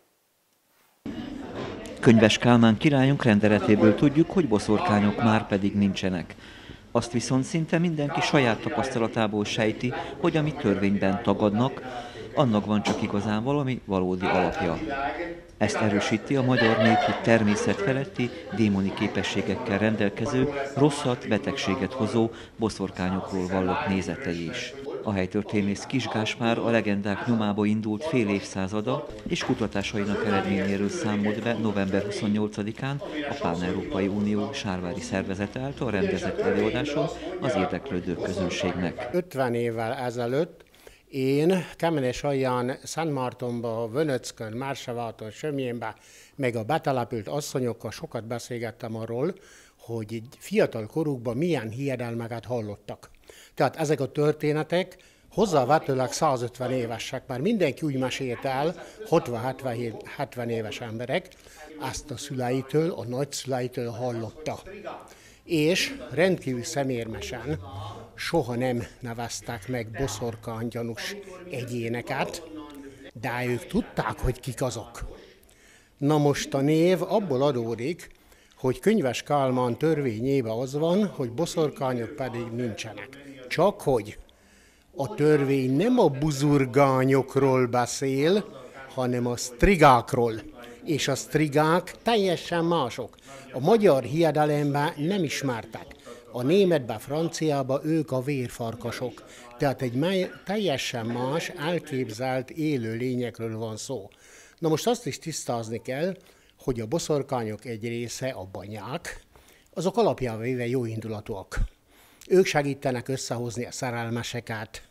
Könyves Kálmán királyunk rendeletéből tudjuk, hogy boszorkányok már pedig nincsenek. Azt viszont szinte mindenki saját tapasztalatából sejti, hogy amit törvényben tagadnak, annak van csak igazán valami valódi alapja. Ezt erősíti a magyar népi természet feletti, démoni képességekkel rendelkező, rosszat, betegséget hozó boszorkányokról vallott nézetei is. A helytörténész Kis Gáspár a legendák nyomába indult fél évszázada, és kutatásainak eredményéről számolt be november huszonnyolcadikán a Pán-Európai Unió sárvári szervezete által rendezett előadáson az érdeklődő közönségnek. ötven évvel ezelőtt én Kemenes-alján, Szentmártonba, Vönöckön, Mársaváton, Sömjénbe, meg a betelepült asszonyokkal sokat beszélgettem arról, hogy egy fiatal korukban milyen hiedelmeket hallottak. Tehát ezek a történetek hozzávetőleg százötven évesek, már mindenki úgy mesélt el, hatvan-hetven éves emberek, ezt a szüleitől, a nagyszüleitől hallotta. És rendkívül szemérmesen soha nem neveztek meg boszorkánygyanús egyéneket, de ők tudták, hogy kik azok. Na most a név abból adódik, hogy Könyves Kálmán törvényében az van, hogy boszorkányok pedig nincsenek. Csak hogy a törvény nem a buzurgányokról beszél, hanem a strigákról. És a strigák teljesen mások. A magyar hiedelemben nem ismertek. A németben, franciában ők a vérfarkasok. Tehát egy teljesen más, elképzelt élő lényekről van szó. Na most azt is tisztázni kell, hogy a boszorkányok egy része, a banyák, azok alapján véve jó indulatúak. Ők segítenek összehozni a szerelmeseket,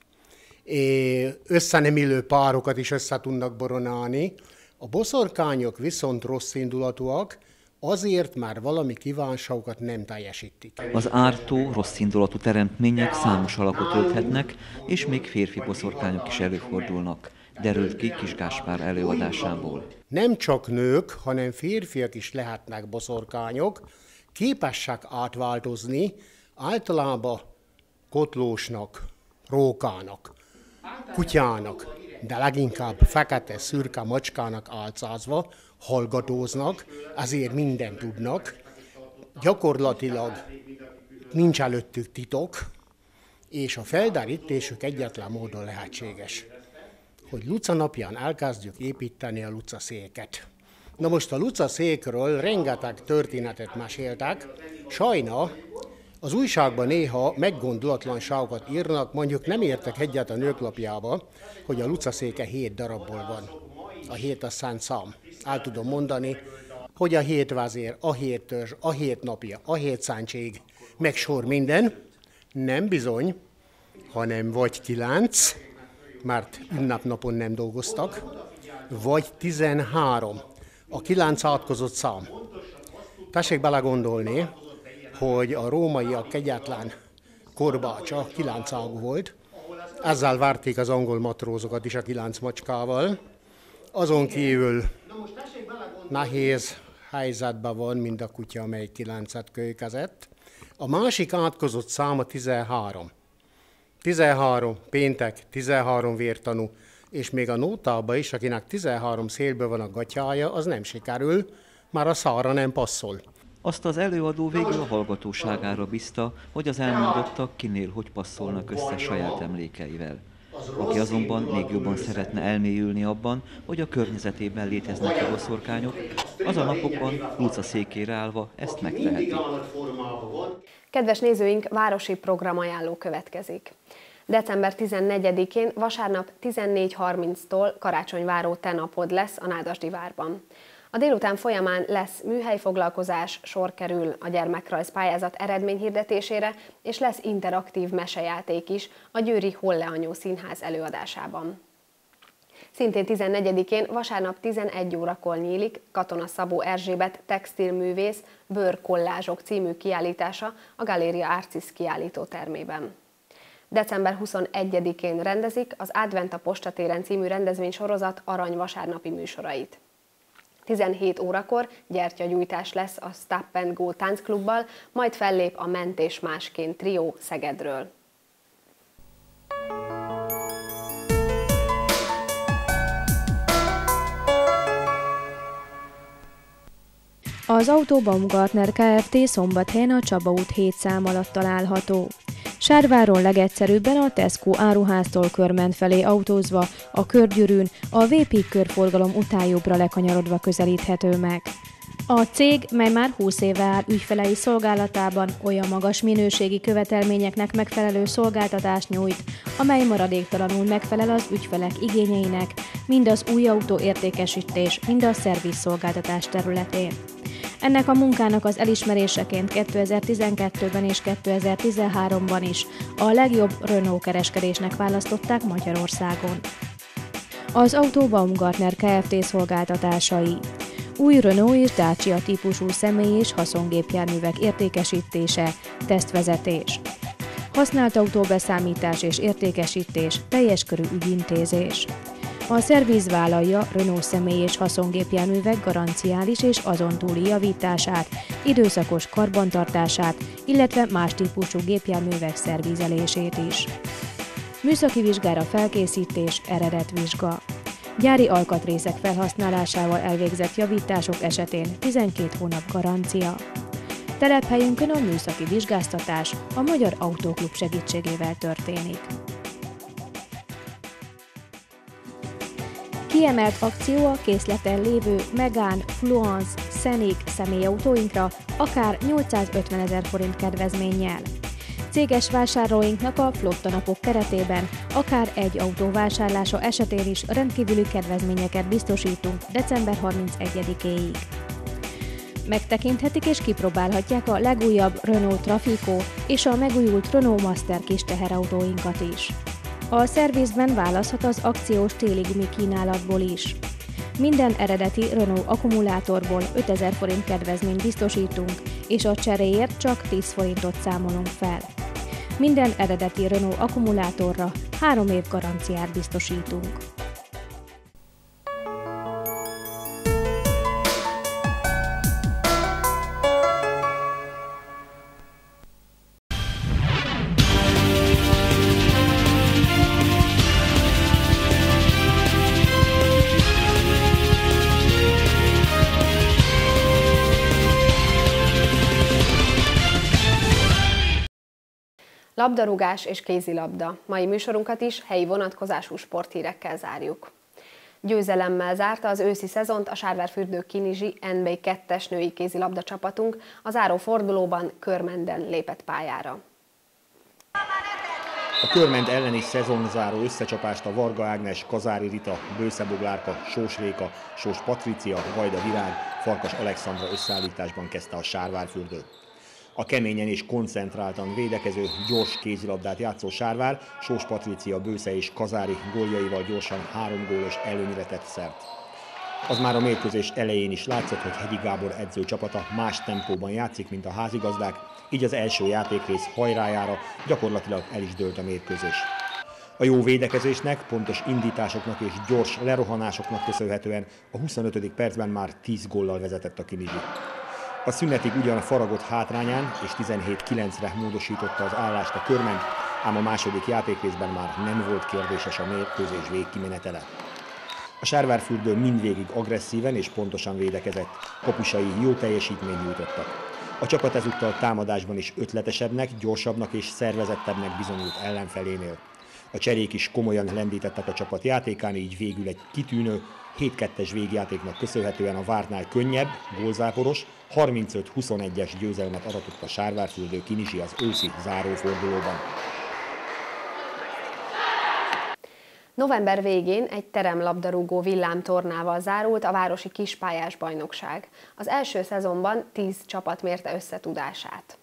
össze nem illő párokat is össze tudnak boronálni. A boszorkányok viszont rossz indulatúak, azért már valami kívánságokat nem teljesítik. Az ártó, rosszindulatú teremtmények számos alakot ölthetnek, és még férfi boszorkányok is előfordulnak, derült ki Kis Gáspár előadásából. Nem csak nők, hanem férfiak is lehetnek boszorkányok, képesek átváltozni, általában kotlósnak, rókának, kutyának, de leginkább fekete, szürke macskának álcázva, hallgatóznak, azért mindent tudnak. Gyakorlatilag nincs előttük titok, és a felderítésük egyetlen módon lehetséges, hogy Luca napján elkezdjük építeni a Luca széket. Na most a Luca székről rengeteg történetet meséltek, sajna az újságban néha meggondolatlanságokat írnak, mondjuk nem értek egyet a nőklapjába, hogy a Luca széke hét darabból van. A hét a szent szám. El tudom mondani, hogy a hét vezér, a hét törzs, a hét napja, a hét szentség, meg sor minden, nem bizony, hanem vagy kilenc, mert ünnepnapon nem dolgoztak, vagy tizenhárom, a kilenc átkozott szám. Tessék belegondolni, hogy a rómaiak egyáltalán korban csak kilenc-ágú volt, ezzel várték az angol matrózokat is a kilenc macskával. Azon kívül nehéz helyzetben van, mint a kutya, amely kilencet kölykezett. A másik átkozott száma tizenhárom. tizenhárom péntek, tizenhárom vértanú, és még a nótában is, akinek tizenhárom szélből van a gatyája, az nem sikerül, már a szára nem passzol. Azt az előadó végül a hallgatóságára bízta, hogy az elmondottak kinél hogy passzolnak össze saját emlékeivel. Aki azonban még jobban szeretne elmélyülni abban, hogy a környezetében léteznek boszorkányok, az a napokban utcaszékére állva ezt megteheti. Kedves nézőink, városi programajánló következik. december tizennegyedikén vasárnap tizennégy harminctól karácsonyváró te napod lesz a Nádasdi várban. A délután folyamán lesz műhelyfoglalkozás, sor kerül a gyermekrajz pályázat eredményhirdetésére, és lesz interaktív mesejáték is a győri Holle Anyó Színház előadásában. Szintén tizennegyedikén vasárnap tizenegy órakor nyílik Katona Szabó Erzsébet textilművész Bőrkollázsok című kiállítása a Galéria Arcis kiállítótermében. december huszonegyedikén rendezik az Advent a Postatéren című rendezvénysorozat arany vasárnapi műsorait. tizenhét órakor gyertyagyújtás lesz a Stop and Go tánckklubbal, majd fellép a Mentés Másként trió Szegedről. Az Auto Baumgartner Kft. Szombathelyen a Csaba út hét szám alatt található. Sárváron legegyszerűbben a Tesco áruháztól Körment felé autózva, a körgyűrűn, a vé pé körforgalom után jobbra lekanyarodva közelíthető meg. A cég, mely már húsz éve áll ügyfelei szolgálatában, olyan magas minőségi követelményeknek megfelelő szolgáltatást nyújt, amely maradéktalanul megfelel az ügyfelek igényeinek, mind az új autó értékesítés, mind a szervizszolgáltatás területén. Ennek a munkának az elismeréseként kétezer-tizenkettőben és kétezer-tizenháromban is a legjobb Renault kereskedésnek választották Magyarországon. Az Auto Baumgartner Kft. Szolgáltatásai: új Renault és Dacia típusú személy- és haszongépjárművek értékesítése, tesztvezetés, használt autóbeszámítás és értékesítés, teljes körű ügyintézés. A szerviz vállalja Renault személy- és haszongépjárművek garanciális és azon túli javítását, időszakos karbantartását, illetve más típusú gépjárművek szervizelését is. Műszaki vizsgára felkészítés, eredetvizsga. Gyári alkatrészek felhasználásával elvégzett javítások esetén tizenkét hónap garancia. Telephelyünkön a műszaki vizsgáztatás a Magyar Autóklub segítségével történik. Kiemelt akció a készleten lévő Megane, Fluence, Scenic személyautóinkra akár nyolcszázötvenezer forint kedvezménnyel. Céges vásárlóinknak a flottanapok keretében akár egy autó vásárlása esetén is rendkívüli kedvezményeket biztosítunk december harmincegyedikéig. Megtekinthetik és kipróbálhatják a legújabb Renault Trafico és a megújult Renault Master kis teherautóinkat is. A szervizben választhat az akciós téli gumi kínálatból is. Minden eredeti Renault akkumulátorból ötezer forint kedvezményt biztosítunk, és a cseréért csak tíz forintot számolunk fel. Minden eredeti Renault akkumulátorra három év garanciát biztosítunk. Labdarúgás és kézilabda. Mai műsorunkat is helyi vonatkozású sporthírekkel zárjuk. Győzelemmel zárta az őszi szezont a Sárvárfürdő Kinizsi en bé kettes női kézilabda csapatunk, a záró fordulóban Körmenden lépett pályára. A Körmend elleni szezonzáró összecsapást a Varga Ágnes, Kazári Rita, Bősze Boglárka, Sós Réka, Sós Patricia, Vajda Virág, Farkas Alexandra összeállításban kezdte a Sárvárfürdő. A keményen és koncentráltan védekező, gyors kézilabdát játszó Sárvár, Sós Patricia, Bősze és Kazári góljaival gyorsan három gólos előnyre tett szert. Az már a mérkőzés elején is látszott, hogy Hegyi Gábor edzőcsapata más tempóban játszik, mint a házigazdák, így az első játékrész hajrájára gyakorlatilag el is dőlt a mérkőzés. A jó védekezésnek, pontos indításoknak és gyors lerohanásoknak köszönhetően a huszonötödik percben már tíz góllal vezetett a Kinizsi. A szünetig ugyan a Faragott hátrányán és tizenhét kilencre módosította az állást a Körment, ám a második játékrészben már nem volt kérdéses a mérkőzés végkimenetele. A Sárvárfürdő mindvégig agresszíven és pontosan védekezett, kapusai jó teljesítményt nyújtottak. A csapat ezúttal támadásban is ötletesebbnek, gyorsabbnak és szervezettebbnek bizonyult ellenfelénél. A cserék is komolyan lendítettek a csapat játékán, így végül egy kitűnő hét kettes végjátéknak köszönhetően a vártnál könnyebb, gólzáporos, harmincöt huszonegyes győzelmet aratott a Sárvárfürdő Kinizsi az őszi zárófordulóban. November végén egy teremlabdarúgó villámtornával zárult a városi kispályás bajnokság. Az első szezonban tíz csapat mérte összetudását.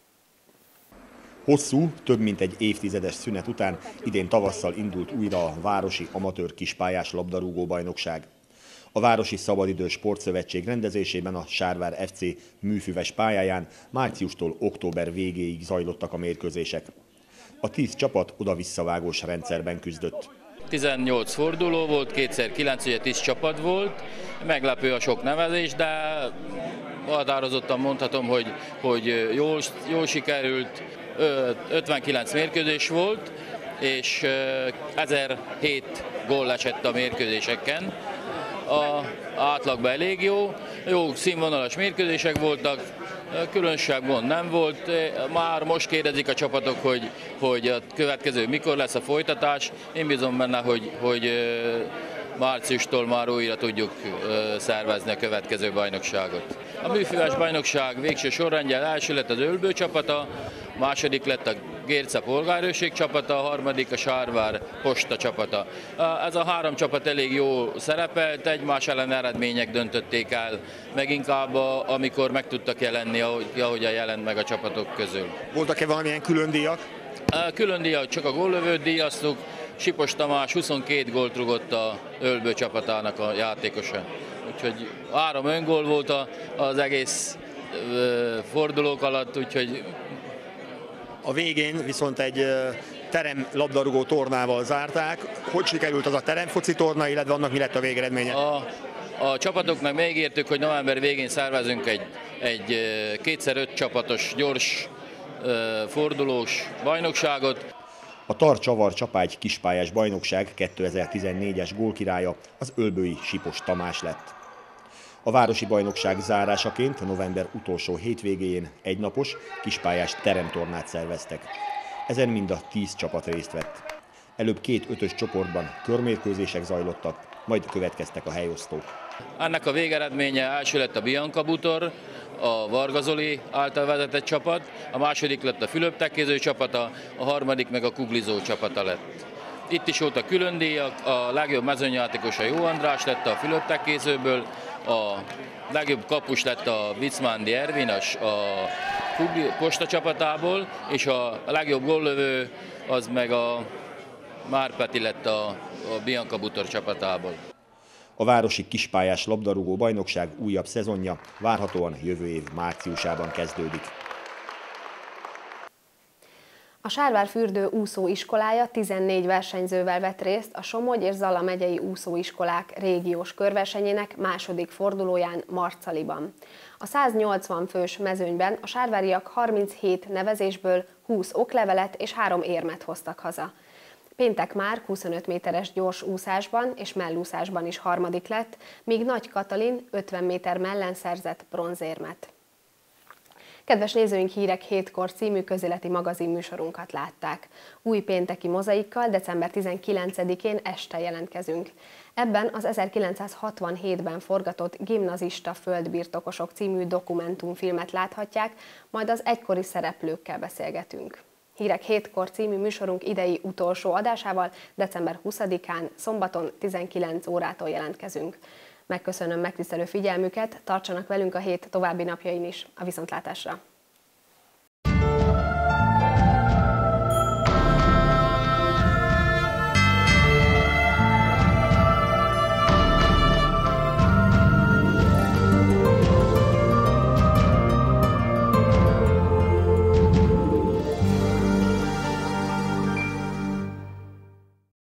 Hosszú, több mint egy évtizedes szünet után idén tavasszal indult újra a városi amatőr kispályás labdarúgó bajnokság. A Városi Szabadidős Sportszövetség rendezésében a Sárvár ef cé műfüves pályáján márciustól október végéig zajlottak a mérkőzések. A tíz csapat oda-visszavágós rendszerben küzdött. tizennyolc forduló volt, kétszer kilenc, ugye tíz csapat volt. Meglepő a sok nevezés, de határozottan mondhatom, hogy, hogy jól, jól sikerült. ötvenkilenc mérkőzés volt, és ezerhét gól esett a mérkőzéseken. A átlagban elég jó, jó színvonalas mérkőzések voltak, különösebb gond nem volt. Már most kérdezik a csapatok, hogy, hogy a következő mikor lesz a folytatás. Én bízom benne, hogy, hogy márciustól már újra tudjuk szervezni a következő bajnokságot. A műfüves bajnokság végső sorrendjel első lett az Ölbő csapata, második lett a Gérce polgárőrség csapata, a harmadik a Sárvár posta csapata. Ez a három csapat elég jó szerepelt, egymás ellen eredmények döntötték el, meg inkább amikor meg tudtak jelenni, ahogy, ahogyan jelent meg a csapatok közül. Voltak-e valamilyen külön díjak? Külön díjak, csak a góllövőt díjaztuk. Sipos Tamás huszonkét gólt rugott a Ölbő csapatának a játékosa. Úgyhogy három öngól volt az egész fordulók alatt, úgyhogy... A végén viszont egy terem labdarúgó tornával zárták. Hogy sikerült az a teremfoci torna, illetve annak mi lett a végeredménye? A, a csapatoknak megígértük, hogy november végén szervezünk egy, egy kétszer öt csapatos, gyors fordulós bajnokságot. A Tar-Csavar Csapágy kispályás bajnokság kétezer-tizennégyes gólkirálya az ölbői Sipos Tamás lett. A városi bajnokság zárásaként november utolsó hétvégéjén egynapos kispályás teremtornát szerveztek. Ezen mind a tíz csapat részt vett. Előbb két ötös csoportban körmérkőzések zajlottak, majd következtek a helyosztók. Ennek a végeredménye első lett a Bianca Butor, a Varga Zoli által vezetett csapat, a második lett a Fülöp-tekéző csapata, a harmadik meg a Kuglizó csapata lett. Itt is voltak külön díjak, a legjobb mezőnyjátékos a Jó András lett a Fülöp-tekézőből, a legjobb kapus lett a Vicmándi Ervin a posta csapatából, és a legjobb góllövő az meg a Márpeti lett a, a Bianca Butor csapatából. A városi kispályás labdarúgó bajnokság újabb szezonja várhatóan jövő év márciusában kezdődik. A Sárvárfürdő úszóiskolája tizennégy versenyzővel vett részt a Somogy és Zala megyei úszóiskolák régiós körversenyének második fordulóján Marcaliban. A száznyolcvan fős mezőnyben a sárváriak harminchét nevezésből húsz oklevelet és három érmet hoztak haza. Péntek már huszonöt méteres gyors úszásban és mellúszásban is harmadik lett, míg Nagy Katalin ötven méter mellen szerzett bronzérmet. Kedves nézőink, Hírek hétkor című közéleti magazin műsorunkat látták. Új pénteki mozaikkal december tizenkilencedikén este jelentkezünk. Ebben az ezerkilencszázhatvanhétben forgatott Gimnazista földbirtokosok című dokumentumfilmet láthatják, majd az egykori szereplőkkel beszélgetünk. Hírek hétkor című műsorunk idei utolsó adásával december huszadikán szombaton tizenkilenc órától jelentkezünk. Megköszönöm megtisztelő figyelmüket, tartsanak velünk a hét további napjain is. A viszontlátásra!